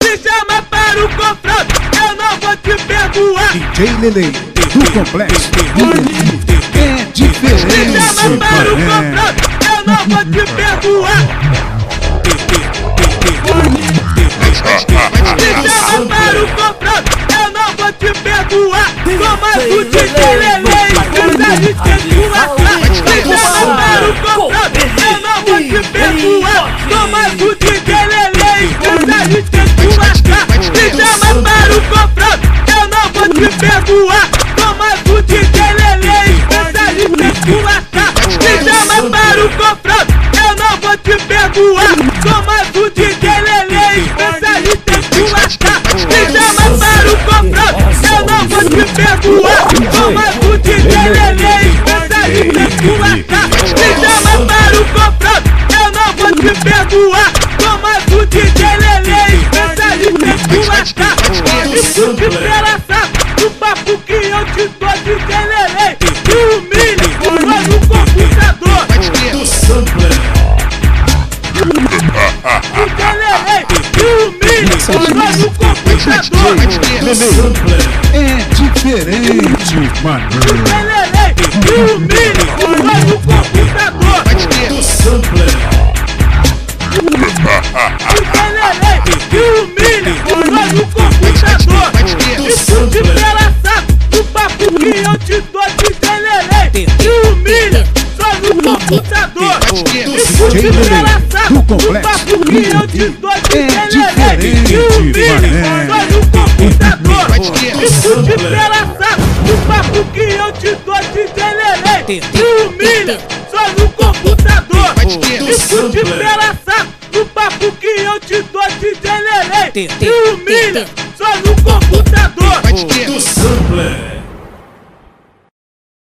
Me chama para o confronto, eu não vou te perdoar. DJ Lele, do Complexo é diferente. Me chama para o confronto, eu não vou te perdoar. Me chama para o confronto, eu não vou te perdoar. Toma do DJ Lele, especialista em sua cara. Me chama para o confronto, eu não vou te perdoar. Toma do DJ Lele, especialista em sua cara. Me chama para o confronto, eu não vou te perdoar. Toma do DJ Lele, especialista em sua cara. Me chama para o confronto, eu não vou te perdoar. Toma do DJ Lele, especialista em sua cara. Me chama para o confronto, eu não vou te perdoar. Toma do DJ Lele, especialista em sua cara. Me chama para o confronto, eu não vou te perdoar. Toma do DJ Lele, especialista em sua cara. Escute pela saca, do papo que eu te dou, DJ Lele. Me humilha, foi no computador. DJ Lele, me humilha, foi no computador. É diferente, mano. DJ Lele, me humilha, foi no computador. DJ Lele, me humilha, foi no computador. Escute pela saca, do papo que eu te dou, DJ Lele. Me humilha, só no computador. Escute pela saca, do papo que eu te dou, DJ Lele. Me humilha, só no computador. Escute pela saca, do papo que eu te dou, DJ Lele. Me humilha, só no computador. Escute pela saca, do papo que eu te dou, DJ Lele. Me humilha, só no computador.